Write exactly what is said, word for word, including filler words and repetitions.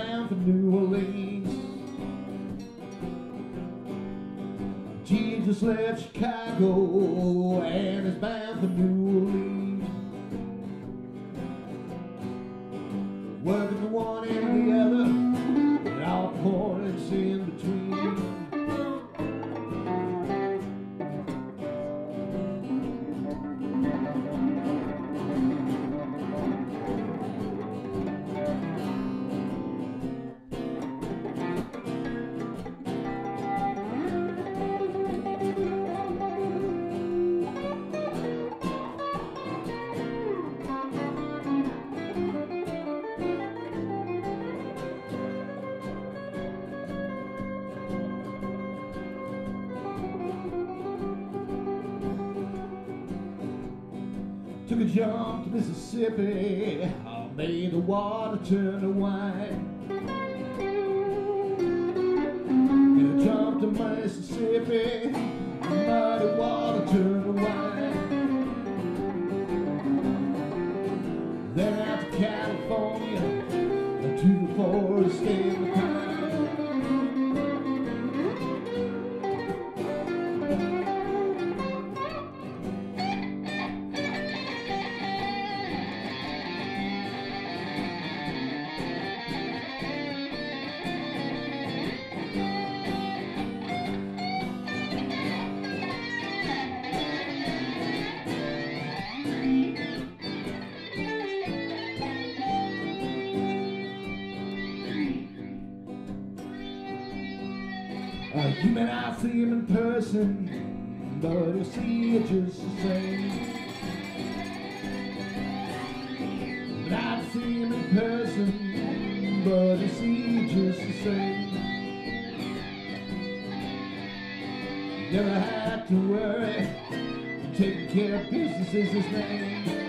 bound for New Orleans. Jesus left Chicago and is bound for New Orleans. Working the one and the other, and all points in between. Took a jump to Mississippi, oh, made the water turn to wine. And I jumped to Mississippi, muddy water turned to wine. Then out to California, to the forest and the pine. Uh, you may not see him in person, but you'll see it just the same. But I don't see him in person, but you'll see it just the same. Never had to worry, taking care of business is his name.